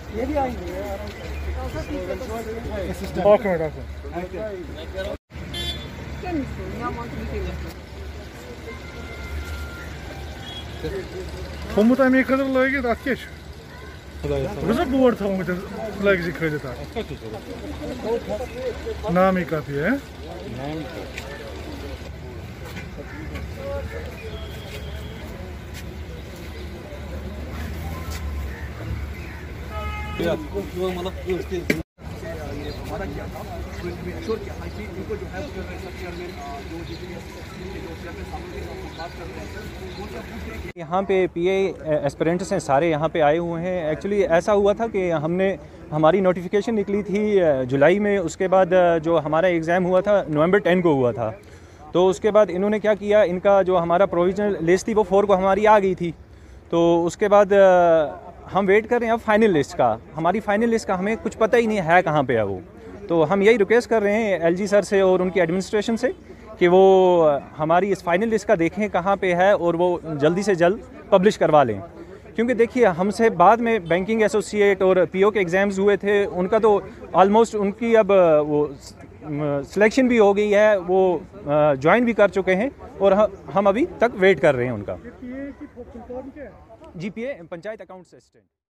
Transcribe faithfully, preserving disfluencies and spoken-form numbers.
ये भी आएंगे। Okay doctor. Komutan emeği kadar git at geç. Burası bu orta mı lagi kaydı ta. Nami kapı he? Nami kapı. या आपको मतलब उसके हमारा क्या था इंश्योर किया था कि इनको जो है सब चेयरमैन जो जो चेयरमैन सामने के साथ बात कर रहे हैं वो क्या पूछ रहे हैं। यहाँ पे पीए एस्पिरेंट्स हैं सारे यहाँ पे आए हुए हैं। एक्चुअली ऐसा हुआ था कि हमने हमारी नोटिफिकेशन निकली थी जुलाई में, उसके बाद जो हमारा एग्ज़ाम हुआ था नवंबर टेन को हुआ था। तो उसके बाद इन्होंने क्या किया, इनका जो हमारा प्रोविजनल लिस्ट थी वो फोर को हमारी आ गई थी। तो उसके बाद हम वेट कर रहे हैं अब फाइनल लिस्ट का। हमारी फाइनल लिस्ट का हमें कुछ पता ही नहीं है कहाँ पे है वो। तो हम यही रिक्वेस्ट कर रहे हैं एलजी सर से और उनकी एडमिनिस्ट्रेशन से कि वो हमारी इस फाइनल लिस्ट का देखें कहाँ पे है और वो जल्दी से जल्द पब्लिश करवा लें। क्योंकि देखिए हमसे बाद में बैंकिंग एसोसिएट और पीओ के एग्ज़ाम्स हुए थे, उनका तो ऑलमोस्ट उनकी अब वो सिलेक्शन भी हो गई है, वो ज्वाइन भी कर चुके हैं और हम अभी तक वेट कर रहे हैं उनका। G P A panchayat account assistant.